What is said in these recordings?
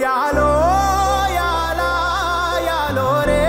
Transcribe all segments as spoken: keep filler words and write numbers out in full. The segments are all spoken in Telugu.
యాలో యాలా యాలో రే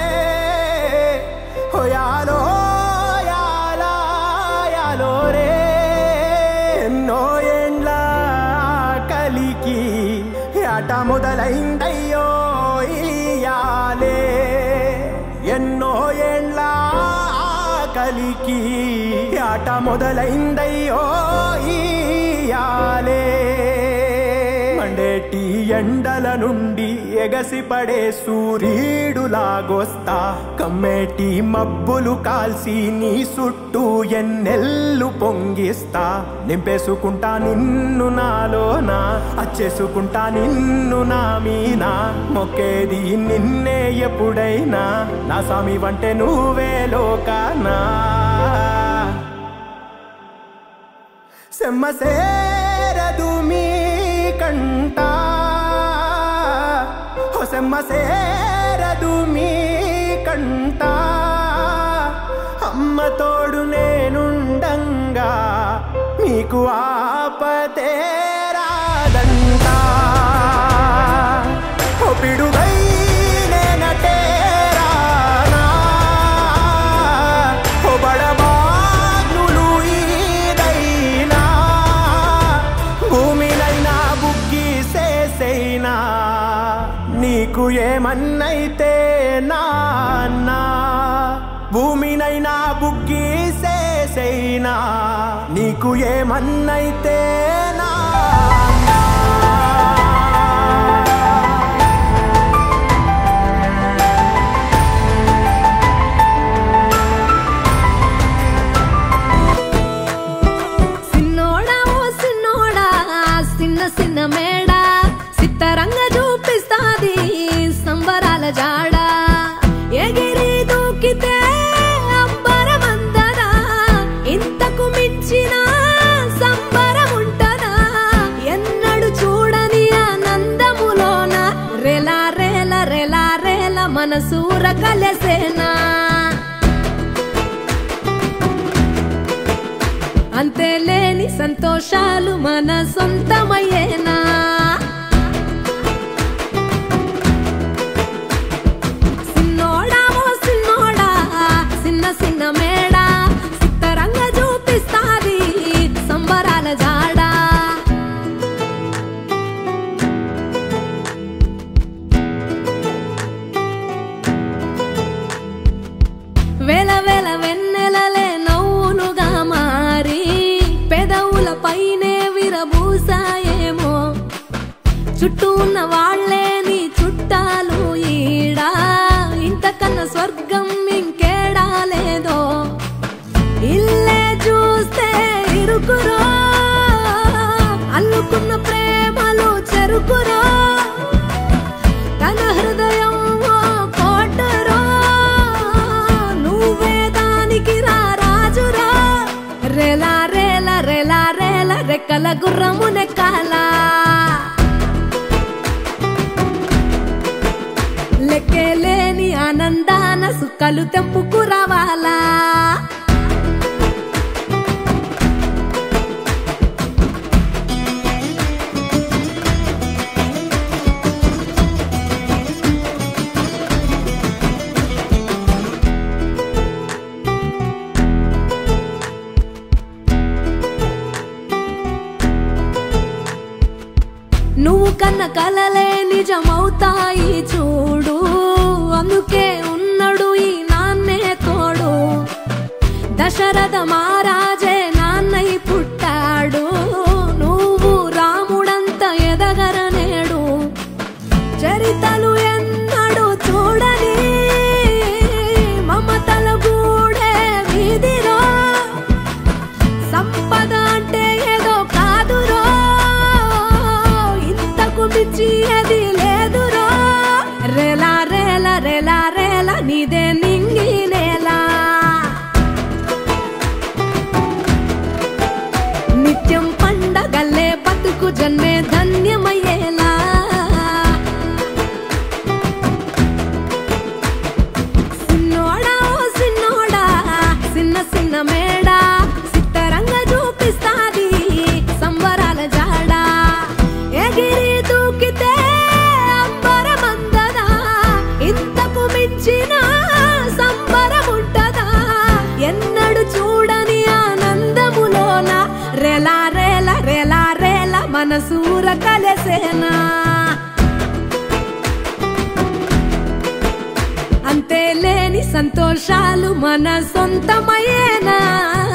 ఓ యాలో యాలా యాలో రే ఎన్నో ఏండ్ల కలికి ఆట మొదలైందయ్యో ఇయాలే ఎన్నో ఏండ్ల కలికి ఆట మొదలైందయ్యో ఇయాలే మండేటి ఎండల నుండి ఎగసిపడే సూర్యుడులాగొస్తా కమ్మేటి మబ్బులు కాల్సి నీ చుట్టూ ఎన్నెల్లు పొంగిస్తా నింపేసుకుంటా నిన్ను నాలోనా అచ్చేసుకుంటా నిన్ను నా మీనా మొక్కేది నిన్నే ఎప్పుడైనా నా స్వామి వంటే నువ్వే లోకానా సెమ్మసేరదు మీ కంట ఓ సెమ్మసేరదు మీ కంట అమ్మ తోడు నేనుండంగా మీకు ఆపతే రాదంట ఓ పిడుగై నేనటే రానా ఓ బడబాగ్నులు ఈదైనా భూమినైనా బుక్కి సేసైనా నీకు ఏమన్నైతే నాన్నా భూమినైనా బుక్కి సేసైనా నీకు ఏమన్నైతే నాన్నా సిన్నోడా ఓ సిన్నోడా సిన్న సిన్న మేడా సిత్తరంగ చూపిస్తాది సంబరాల జాడా ఎగిరి దూకితే అంబరమందదా ఇంతకు మించిన సంబరం ఉంటదా ఎన్నడు చూడని ఆనందములోన రెలా రేల రెలా రేల మనసూర కలసేనా అంతేలేని సంతోషాలు మన సొంతమయ్యేనా సిన్నోడా ఓ సిన్నోడా సిన్న సిన్న మేడా సిత్తరంగ చూపిస్తాది సంబరాల జాడా వేల వేల వెన్నెలలే నవ్వులుగా మారి పెదవుల పైనే విరబూసాయేమో చుట్టూ ఉన్న వాళ్లే నీ చుట్టాలు ఈడా ఇంతకన్నా స్వర్గం ఇంకేడా లేదో ఇల్లే చూస్తే ఇరుకురో అల్లుకున్న ప్రేమలు చెరుకురో తన హృదయం ఓ కోటరో నువ్వే దానికి రా రాజురా రేలా రేల రేలా రేల రెక్కల గుర్రము నెక్కాలా లెక్కేలేని ఆనందాన సుక్కలు తెంపుకు రావాలా నువ్వు కన్న కలలే నిజమవుతాయి చూడు అందుకే ఉన్నడు ఈ నాన్నే తోడు దశరథ మహారాజే నాన్నై పుట్టాడు నువ్వు రాముడంత ఎదగరనేడు చరితలు ఎన్నడు చూడని మమతల గూడే వీధిరో సంపద అంటే ఏదో కాదురో ఇంతకు మించి అది లేదురో రేలా రేల రేలా రేల నీదే నింగి నేలా నిత్యం పండగల్లే బతుకు జన్మే ధన్యమయ్యేలా సిన్నోడా ఓ సిన్నోడా సిన్న సిన్న మేడా సిత్తరంగ చూపిస్తాది సంబరాల జాడా ఎగిరి దూకితే చేసేనా అంతే లేని సంతోషాలు మన సొంతమయ్యేనా